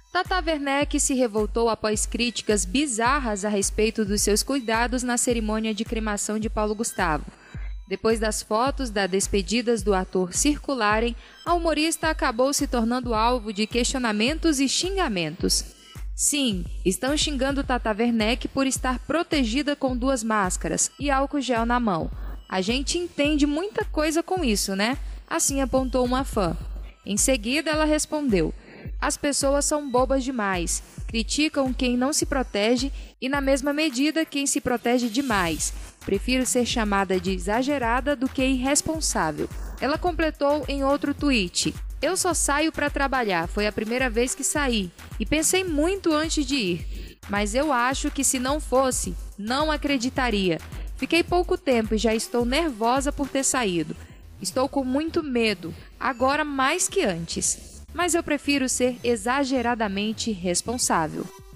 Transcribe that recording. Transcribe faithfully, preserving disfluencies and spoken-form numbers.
Tata Werneck se revoltou após críticas bizarras a respeito dos seus cuidados na cerimônia de cremação de Paulo Gustavo. Depois das fotos das despedidas do ator circularem, a humorista acabou se tornando alvo de questionamentos e xingamentos. Sim, estão xingando Tata Werneck por estar protegida com duas máscaras e álcool gel na mão. A gente entende muita coisa com isso, né? Assim apontou uma fã. Em seguida, ela respondeu: as pessoas são bobas demais, criticam quem não se protege e, na mesma medida, quem se protege demais. Prefiro ser chamada de exagerada do que irresponsável. Ela completou em outro tweet: eu só saio para trabalhar, foi a primeira vez que saí e pensei muito antes de ir. Mas eu acho que se não fosse, não acreditaria. Fiquei pouco tempo e já estou nervosa por ter saído. Estou com muito medo, agora mais que antes. Mas eu prefiro ser exageradamente responsável.